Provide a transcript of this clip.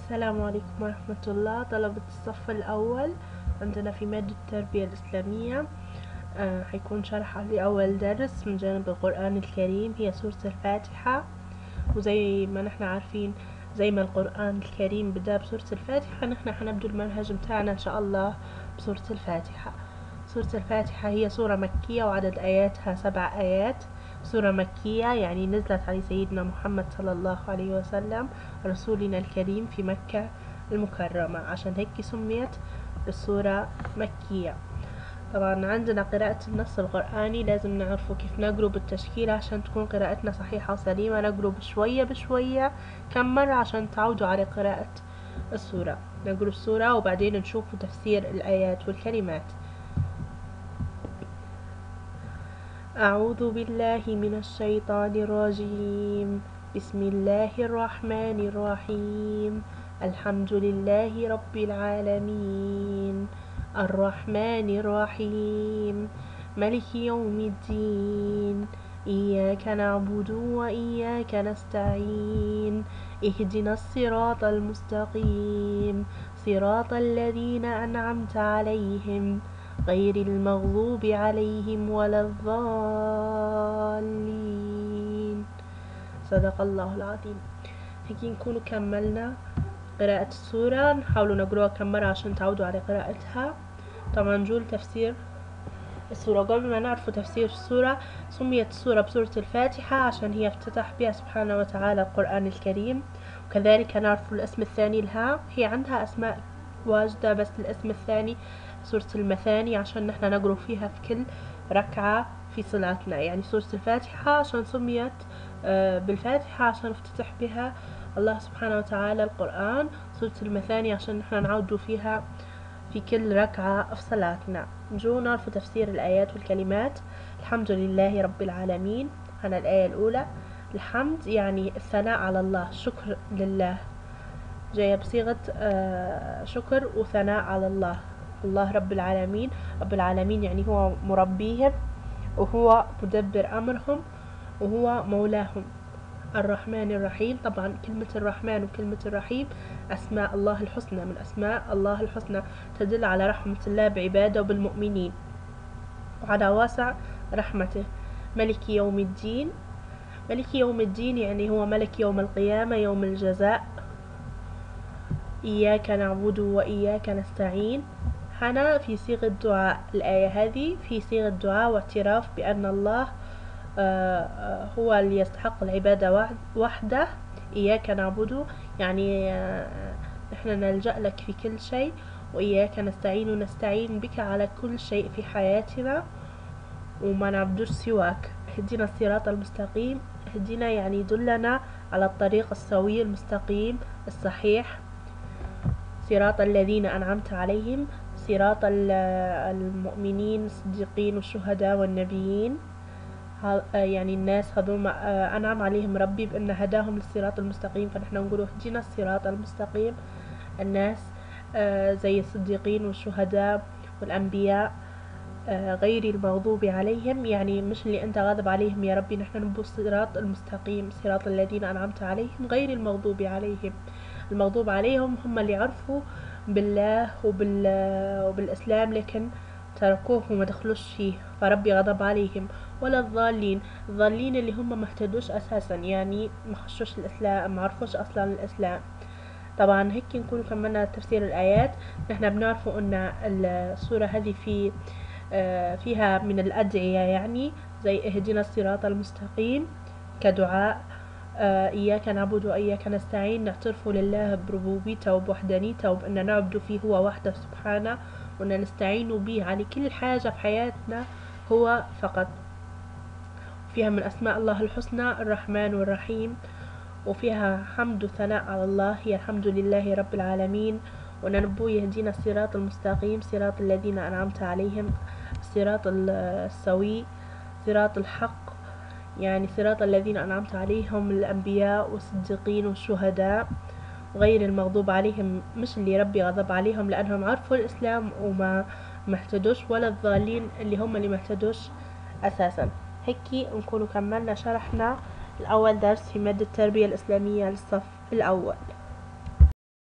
السلام عليكم ورحمة الله طلبة الصف الأول. عندنا في مادة التربية الإسلامية حيكون شرح لأول درس من جانب القرآن الكريم هي سورة الفاتحة. وزي ما نحن عارفين زي ما القرآن الكريم بدأ بسورة الفاتحة، نحن حنبدو المنهج متاعنا إن شاء الله بسورة الفاتحة. سورة الفاتحة هي سورة مكية وعدد آياتها 7 آيات. سورة مكية يعني نزلت على سيدنا محمد صلى الله عليه وسلم رسولنا الكريم في مكة المكرمة، عشان هيك سميت السورة مكية. طبعا عندنا قراءة النص القرآني لازم نعرفه كيف نقرأ بالتشكيل عشان تكون قراءتنا صحيحة وسليمة. نقرأ بشوية بشوية كم مرة عشان تعودوا على قراءة السورة. نقرأ السورة وبعدين نشوف تفسير الآيات والكلمات. أعوذ بالله من الشيطان الرجيم. بسم الله الرحمن الرحيم. الحمد لله رب العالمين الرحمن الرحيم ملك يوم الدين إياك نعبد وإياك نستعين اهدنا الصراط المستقيم صراط الذين أنعمت عليهم غير المغضوب عليهم ولا الضالين. صدق الله العظيم. هيك نكون كملنا قراءة السورة. نحاول نقرأها كم مرة عشان تعودوا على قراءتها. طبعا نجول تفسير السورة. قبل ما نعرف تفسير السورة، سميت السورة بسورة الفاتحة عشان هي افتتح بها سبحانه وتعالى القرآن الكريم. وكذلك نعرف الاسم الثاني لها، هي عندها أسماء واجدة بس الاسم الثاني سورة المثاني عشان نحن نقرأ فيها في كل ركعة في صلاتنا. يعني سورة الفاتحة عشان سميت بالفاتحة عشان افتتح بها الله سبحانه وتعالى القرآن. سورة المثاني عشان نحن نعودوا فيها في كل ركعة في صلاتنا. نجو نعرف تفسير الآيات والكلمات. الحمد لله رب العالمين. هنا الآية الأولى. الحمد يعني الثناء على الله، شكر لله، جاية بصيغة شكر وثناء على الله. الله رب العالمين. رب العالمين يعني هو مربيهم وهو مدبر أمرهم وهو مولاهم. الرحمن الرحيم. طبعا كلمة الرحمن وكلمة الرحيم أسماء الله الحسنى، من أسماء الله الحسنى تدل على رحمة الله بعباده وبالمؤمنين وعلى واسع رحمته. ملك يوم الدين. ملك يوم الدين يعني هو ملك يوم القيامة، يوم الجزاء. إياك نعبد وإياك نستعين. هنا في صيغة دعاء. الآية هذه في صيغة دعاء واعتراف بأن الله هو اللي يستحق العبادة وحده. إياك نعبد يعني نحن نلجأ لك في كل شيء، وإياك نستعين نستعين بك على كل شيء في حياتنا وما نعبدوش سواك. اهدنا الصراط المستقيم. اهدنا يعني دلنا على الطريق السوي المستقيم الصحيح. صراط الذين أنعمت عليهم، صراط المؤمنين الصديقين والشهداء والنبيين. يعني الناس هذول أنعم عليهم ربي بأن هداهم للصراط المستقيم، فنحن نقول اهدنا الصراط المستقيم. الناس زي الصديقين والشهداء والأنبياء. غير المغضوب عليهم يعني مش اللي أنت غاضب عليهم يا ربي، نحن نبو الصراط المستقيم صراط الذين أنعمت عليهم غير المغضوب عليهم. المغضوب عليهم هم اللي عرفوا بالله وبالإسلام لكن تركوه وما دخلوش فيه فربي غضب عليهم. ولا الضالين. الضالين اللي هم ما اهتدوش أساسا، يعني ما خشوش الإسلام، ما عرفوش أصلا الإسلام. طبعا هيك نكون كملنا تفسير الآيات. نحن بنعرفوا أن السورة هذه فيها من الأدعية، يعني زي اهدنا الصراط المستقيم كدعاء. إياك نعبد وإياك نستعين نعترف لله بربوبيته وبوحدانيته وبأن نعبد فيه هو وحده سبحانه، وأن نستعين به على كل حاجة في حياتنا هو فقط. فيها من أسماء الله الحسنى الرحمن والرحيم، وفيها حمد وثناء على الله هي الحمد لله رب العالمين. وننبو يهدينا الصراط المستقيم صراط الذين أنعمت عليهم، الصراط السوي، صراط الحق، يعني صراط الذين أنعمت عليهم الأنبياء والصديقين والشهداء. غير المغضوب عليهم مش اللي ربي غضب عليهم لأنهم عرفوا الإسلام وما اهتدوش، ولا الضالين اللي هم اللي ما اهتدوش أساسا. هيك نكون كملنا شرحنا الأول درس في مادة التربية الإسلامية للصف الأول.